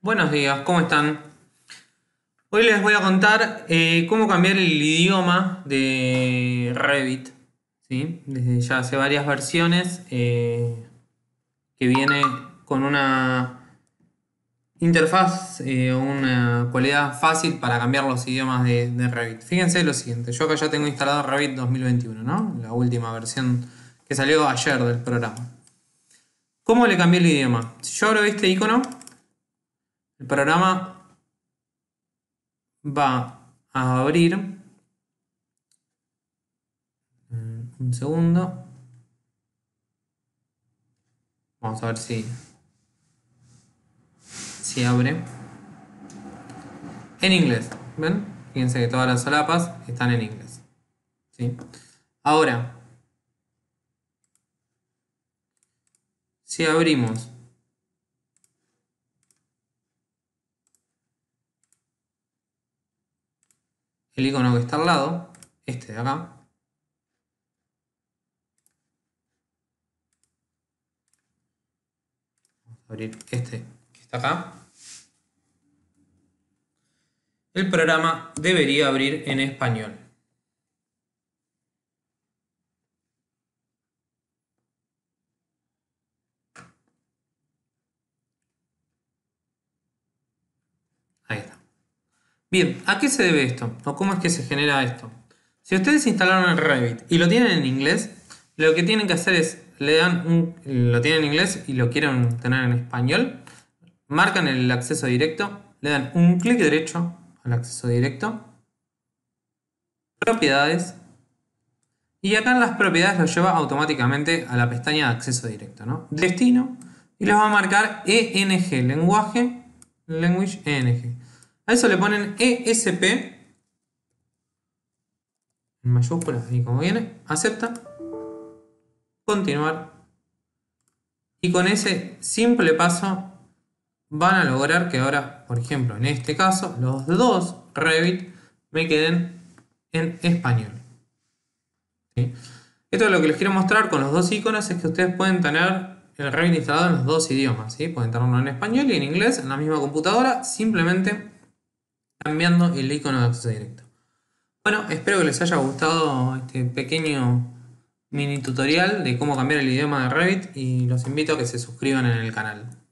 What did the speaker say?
Buenos días, ¿cómo están? Hoy les voy a contar cómo cambiar el idioma de Revit, ¿sí? Desde ya hace varias versiones que viene con una interfaz o una cualidad fácil para cambiar los idiomas de Revit. Fíjense lo siguiente, yo acá ya tengo instalado Revit 2021, ¿no? La última versión que salió ayer del programa. ¿Cómo le cambié el idioma? Si yo abro este icono, el programa va a abrir. Un segundo. Vamos a ver si abre. En inglés. ¿Ven? Fíjense que todas las solapas están en inglés. ¿Sí? Ahora, si abrimos el icono que está al lado, este de acá, vamos a abrir este que está acá, el programa debería abrir en español. Ahí está. Bien, ¿a qué se debe esto? ¿O cómo es que se genera esto? Si ustedes instalaron el Revit y lo tienen en inglés, lo que tienen que hacer es, lo tienen en inglés y lo quieren tener en español, marcan el acceso directo, le dan un clic derecho al acceso directo, propiedades, y acá en las propiedades lo lleva automáticamente a la pestaña de acceso directo, ¿no? Destino, y les va a marcar ENG, language ENG. A eso le ponen ESP, en mayúsculas, ahí como viene, acepta, continuar, y con ese simple paso van a lograr que ahora, por ejemplo, en este caso, los dos Revit me queden en español. ¿Sí? Esto es lo que les quiero mostrar con los dos iconos, es que ustedes pueden tener el Revit instalado en los dos idiomas. ¿Sí? Pueden tenerlo en español y en inglés en la misma computadora, simplemente cambiando el icono de acceso directo. Bueno, espero que les haya gustado este pequeño mini tutorial de cómo cambiar el idioma de Revit y los invito a que se suscriban en el canal.